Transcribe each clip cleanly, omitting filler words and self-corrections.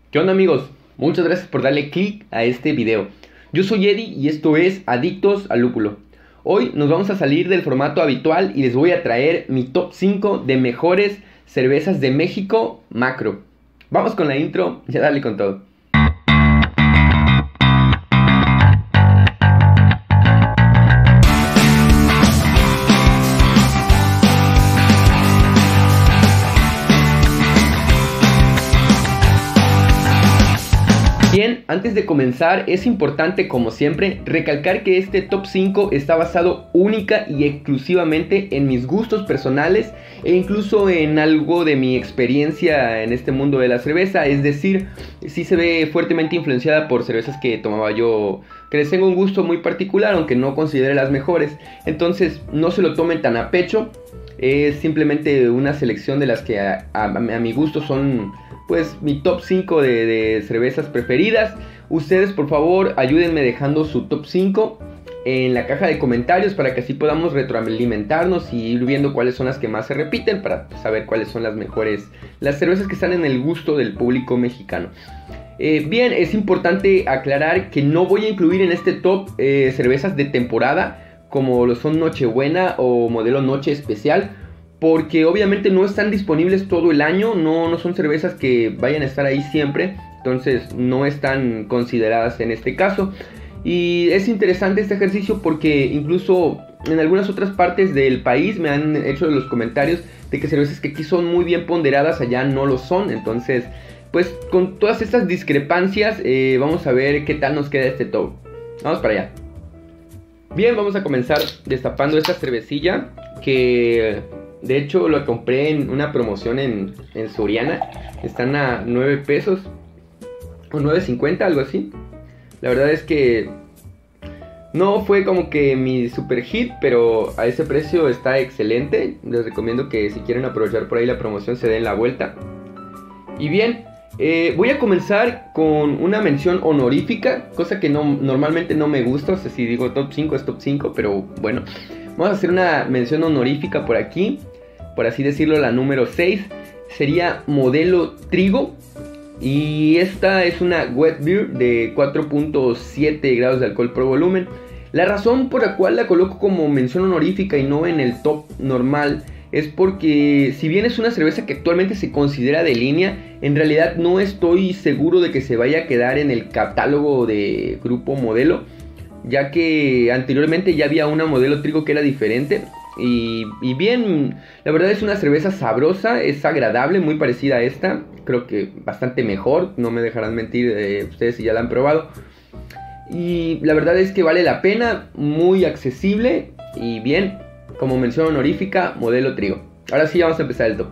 ¿Qué onda, amigos? Muchas gracias por darle click a este video. Yo soy Eddie y esto es Adictos al Lúpulo. Hoy nos vamos a salir del formato habitual y les voy a traer mi top 5 de mejores cervezas de México macro. Vamos con la intro y a darle con todo. Bien, antes de comenzar es importante, como siempre, recalcar que este top 5 está basado única y exclusivamente en mis gustos personales e incluso en algo de mi experiencia en este mundo de la cerveza. Es decir, sí se ve fuertemente influenciada por cervezas que tomaba yo, que les tengo un gusto muy particular, aunque no considere las mejores. Entonces no se lo tomen tan a pecho, es simplemente una selección de las que a mi gusto son pues mi top 5 de cervezas preferidas. Ustedes por favor ayúdenme dejando su top 5 en la caja de comentarios para que así podamos retroalimentarnos y ir viendo cuáles son las que más se repiten, para saber cuáles son las mejores, las cervezas que están en el gusto del público mexicano. Bien, es importante aclarar que no voy a incluir en este top cervezas de temporada como lo son Nochebuena o modelo Noche Especial, porque obviamente no están disponibles todo el año, no son cervezas que vayan a estar ahí siempre, entonces no están consideradas en este caso. Y es interesante este ejercicio porque incluso en algunas otras partes del país me han hecho los comentarios de que cervezas que aquí son muy bien ponderadas allá no lo son. Entonces pues con todas estas discrepancias vamos a ver qué tal nos queda este top. Vamos para allá. Bien, vamos a comenzar destapando esta cervecilla que de hecho lo compré en una promoción en Soriana. Están a 9 pesos o 9.50, algo así. La verdad es que no fue como que mi super hit, pero a ese precio está excelente. Les recomiendo que si quieren aprovechar por ahí la promoción se den la vuelta. Y bien, voy a comenzar con una mención honorífica, cosa que normalmente no me gusta. O sea, si digo top 5 es top 5, pero bueno, vamos a hacer una mención honorífica por aquí, por así decirlo. La número 6 sería Modelo Trigo. Y esta es una Wet Beer de 4.7 grados de alcohol por volumen. La razón por la cual la coloco como mención honorífica y no en el top normal es porque si bien es una cerveza que actualmente se considera de línea, en realidad no estoy seguro de que se vaya a quedar en el catálogo de Grupo Modelo, ya que anteriormente ya había una Modelo Trigo que era diferente. Y bien, la verdad es una cerveza sabrosa, es agradable, muy parecida a esta. Creo que bastante mejor, no me dejarán mentir ustedes si ya la han probado. Y la verdad es que vale la pena, muy accesible. Y bien, como mención honorífica, Modelo Trigo. Ahora sí vamos a empezar el top.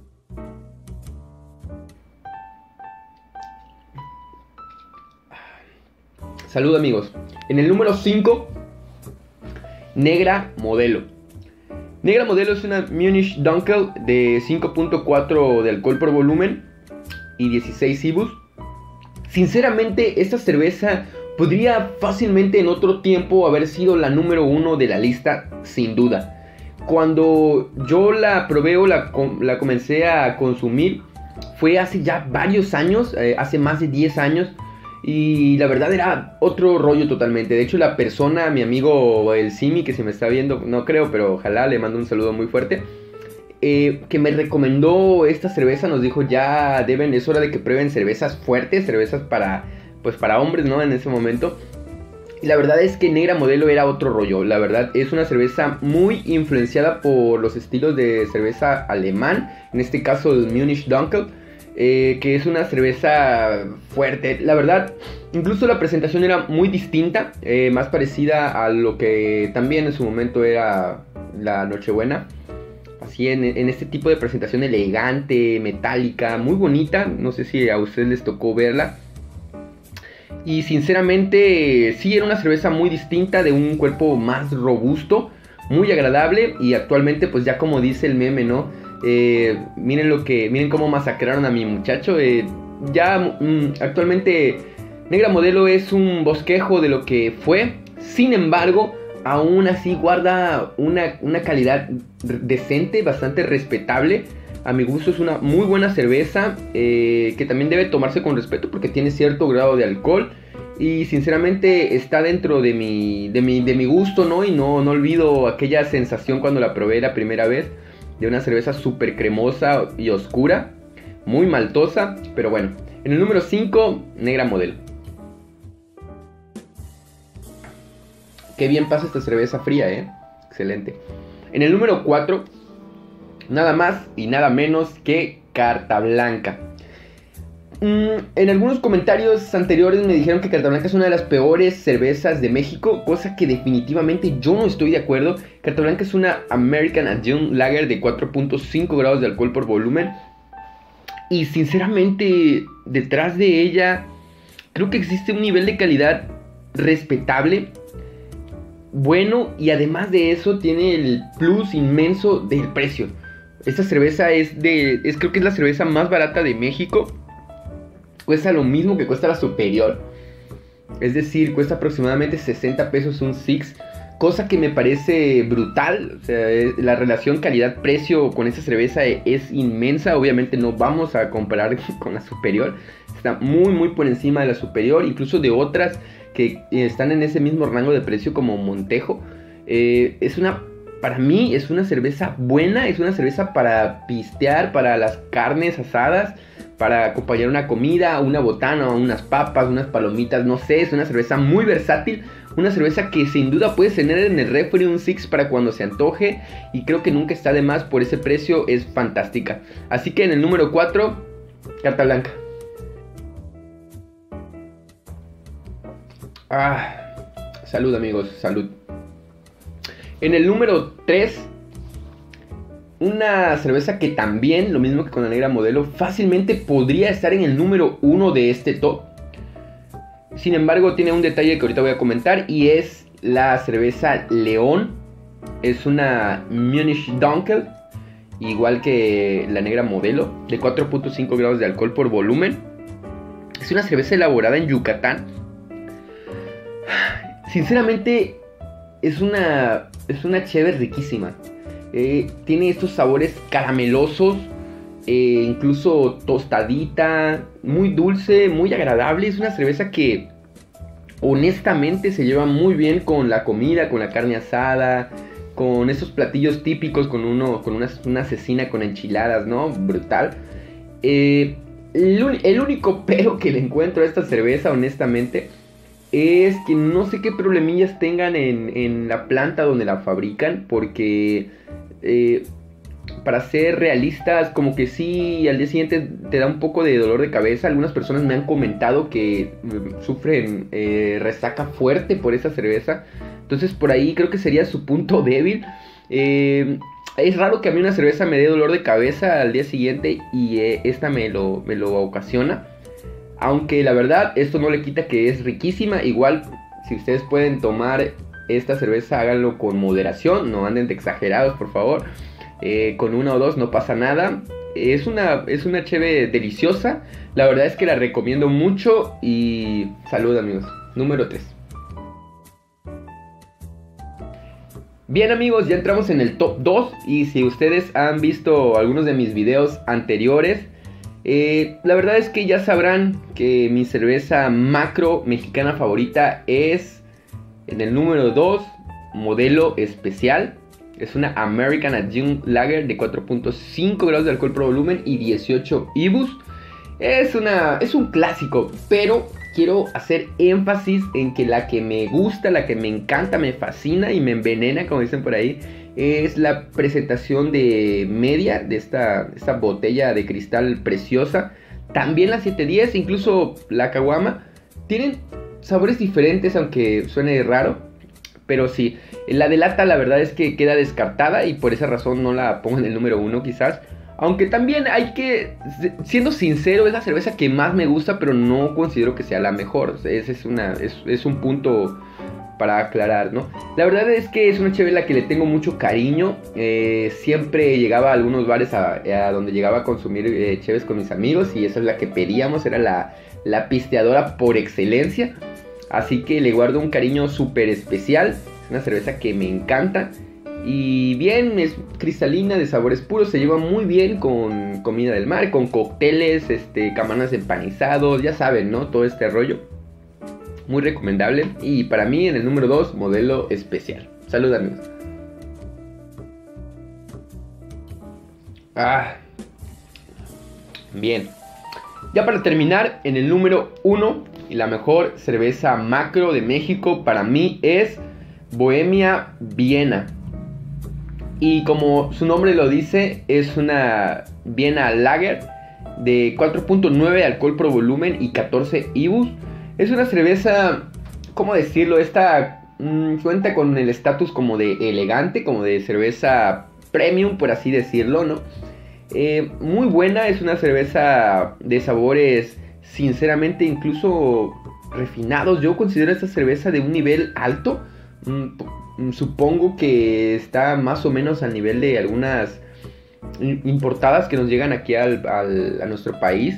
Salud, amigos. En el número 5, Negra Modelo. Negra Modelo es una Munich Dunkel de 5.4 de alcohol por volumen y 16 IBUs. Sinceramente, esta cerveza podría fácilmente en otro tiempo haber sido la número 1 de la lista, sin duda. Cuando yo la probé o la comencé a consumir fue hace ya varios años, hace más de 10 años. Y la verdad era otro rollo totalmente. De hecho, la persona, mi amigo el Simi, que se me está viendo, no creo, pero ojalá, le mando un saludo muy fuerte, que me recomendó esta cerveza, nos dijo ya es hora de que prueben cervezas fuertes, cervezas para hombres, ¿no? En ese momento. Y la verdad es que Negra Modelo era otro rollo. La verdad es una cerveza muy influenciada por los estilos de cerveza alemán, en este caso el Munich Dunkel. Que es una cerveza fuerte. La verdad, incluso la presentación era muy distinta, más parecida a lo que también en su momento era la Nochebuena. Así en este tipo de presentación elegante, metálica, muy bonita. No sé si a ustedes les tocó verla. Y sinceramente sí, era una cerveza muy distinta, de un cuerpo más robusto, muy agradable. Y actualmente pues ya como dice el meme, ¿no? Miren cómo masacraron a mi muchacho. Actualmente Negra Modelo es un bosquejo de lo que fue. Sin embargo, aún así guarda una calidad decente, bastante respetable. A mi gusto es una muy buena cerveza, que también debe tomarse con respeto porque tiene cierto grado de alcohol. Y sinceramente está dentro de mi gusto, ¿no? Y no olvido aquella sensación cuando la probé la primera vez, de una cerveza súper cremosa y oscura, muy maltosa. Pero bueno, en el número 5, Negra Modelo. Qué bien pasa esta cerveza fría, excelente. En el número 4, nada más y nada menos que Carta Blanca. En algunos comentarios anteriores me dijeron que Carta Blanca es una de las peores cervezas de México, cosa que definitivamente yo no estoy de acuerdo. Carta Blanca es una American Adjunct Lager de 4.5 grados de alcohol por volumen. Y sinceramente, detrás de ella, creo que existe un nivel de calidad respetable, bueno, y además de eso tiene el plus inmenso del precio. Esta cerveza creo que es la cerveza más barata de México. Cuesta lo mismo que cuesta la Superior. Es decir, cuesta aproximadamente 60 pesos un Six. Cosa que me parece brutal. O sea, la relación calidad-precio con esta cerveza es inmensa. Obviamente no vamos a comparar con la Superior. Está muy por encima de la Superior. Incluso de otras que están en ese mismo rango de precio como Montejo. Para mí es una cerveza buena. Es una cerveza para pistear, para las carnes asadas, para acompañar una comida, una botana, unas papas, unas palomitas, no sé. Es una cerveza muy versátil, una cerveza que sin duda puedes tener en el refri, un Six para cuando se antoje, y creo que nunca está de más por ese precio, es fantástica. Así que en el número 4, Carta Blanca. Salud amigos, salud. En el número 3, una cerveza que también, lo mismo que con la Negra Modelo, fácilmente podría estar en el número 1 de este top. Sin embargo, tiene un detalle que ahorita voy a comentar, y es la cerveza León. Es una Munich Dunkel, igual que la Negra Modelo, de 4.5 grados de alcohol por volumen. Es una cerveza elaborada en Yucatán. Sinceramente, es una cheve riquísima. Tiene estos sabores caramelosos, incluso tostadita, muy dulce, muy agradable. Es una cerveza que honestamente se lleva muy bien con la comida, con la carne asada, con esos platillos típicos, con una cecina con enchiladas, ¿no? Brutal. El único pero que le encuentro a esta cerveza, honestamente, es que no sé qué problemillas tengan en la planta donde la fabrican, porque para ser realistas, como que sí, al día siguiente te da un poco de dolor de cabeza. Algunas personas me han comentado que sufren resaca fuerte por esa cerveza. Entonces por ahí creo que sería su punto débil. Es raro que a mí una cerveza me dé dolor de cabeza al día siguiente, y esta me lo ocasiona. Aunque la verdad, esto no le quita que es riquísima. Igual, si ustedes pueden tomar esta cerveza, háganlo con moderación. No anden de exagerados, por favor. Con una o dos no pasa nada. Es una cheve deliciosa. La verdad es que la recomiendo mucho. Y salud amigos. Número 3. Bien amigos, ya entramos en el top 2. Y si ustedes han visto algunos de mis videos anteriores, la verdad es que ya sabrán que mi cerveza macro mexicana favorita es, en el número 2, Modelo Especial. Es una American Adjunct Lager de 4.5 grados de alcohol por volumen y 18 IBUs. Es un clásico, pero quiero hacer énfasis en que la que me gusta, la que me encanta, me fascina y me envenena, como dicen por ahí, es la presentación de media de esta botella de cristal preciosa. También la 710, incluso la caguama, tienen sabores diferentes, aunque suene raro. Pero sí, la de lata la verdad es que queda descartada, y por esa razón no la pongo en el número 1 quizás. Aunque también siendo sincero, es la cerveza que más me gusta, pero no considero que sea la mejor. Ese es un punto para aclarar, ¿no? La verdad es que es una cheve a la que le tengo mucho cariño. Siempre llegaba a algunos bares a donde llegaba a consumir cheves con mis amigos, y esa es la que pedíamos, era la pisteadora por excelencia. Así que le guardo un cariño súper especial. Es una cerveza que me encanta. Y bien, es cristalina, de sabores puros, se lleva muy bien con comida del mar, con cócteles, camarones empanizados, ya saben, ¿no? Todo este rollo. Muy recomendable. Y para mí en el número 2, modelo especial. Salud, amigos. Bien. Ya para terminar, en el número 1, y la mejor cerveza macro de México para mí es Bohemia Viena. Y como su nombre lo dice, es una Viena Lager de 4.9 de alcohol por volumen y 14 IBUs. Es una cerveza, ¿cómo decirlo? Esta cuenta con el estatus como de elegante, como de cerveza premium, por así decirlo, ¿no? Muy buena, es una cerveza de sabores sinceramente incluso refinados. Yo considero esta cerveza de un nivel alto. Supongo que está más o menos al nivel de algunas importadas que nos llegan aquí a nuestro país.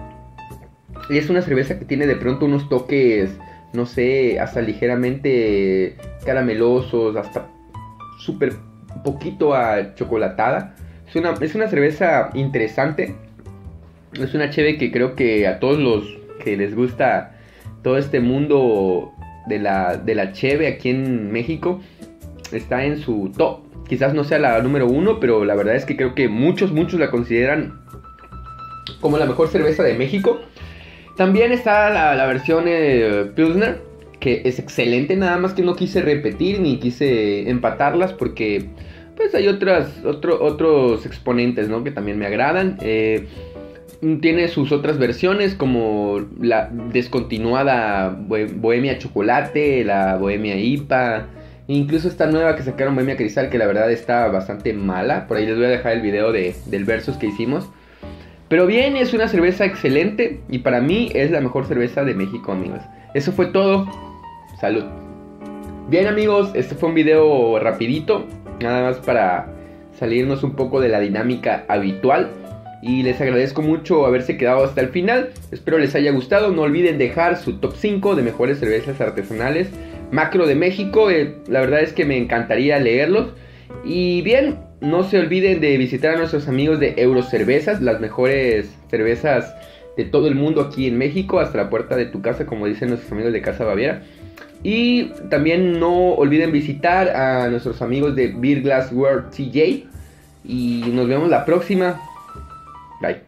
Es una cerveza que tiene de pronto unos toques, no sé, hasta ligeramente caramelosos, hasta súper poquito achocolatada. Es una cerveza interesante. Es una cheve que creo que a todos los que les gusta todo este mundo de la cheve aquí en México está en su top. Quizás no sea la número 1, pero la verdad es que creo que muchos la consideran como la mejor cerveza de México. También está la versión Pilsner, que es excelente, nada más que no quise repetir ni quise empatarlas porque pues hay otros exponentes, ¿no? Que también me agradan. Tiene sus otras versiones como la descontinuada Bohemia Chocolate, la Bohemia IPA, incluso esta nueva que sacaron Bohemia Cristal, que la verdad está bastante mala. Por ahí les voy a dejar el video del versus que hicimos. Pero bien, es una cerveza excelente y para mí es la mejor cerveza de México, amigos. Eso fue todo. Salud. Bien, amigos, este fue un video rapidito, nada más para salirnos un poco de la dinámica habitual. Y les agradezco mucho haberse quedado hasta el final. Espero les haya gustado. No olviden dejar su top 5 de mejores cervezas artesanales macro de México. La verdad es que me encantaría leerlos. Y bien, no se olviden de visitar a nuestros amigos de Eurocervezas, las mejores cervezas de todo el mundo aquí en México, hasta la puerta de tu casa, como dicen nuestros amigos de Casa Baviera. Y también no olviden visitar a nuestros amigos de Beer Glass World TJ. Y nos vemos la próxima. Bye.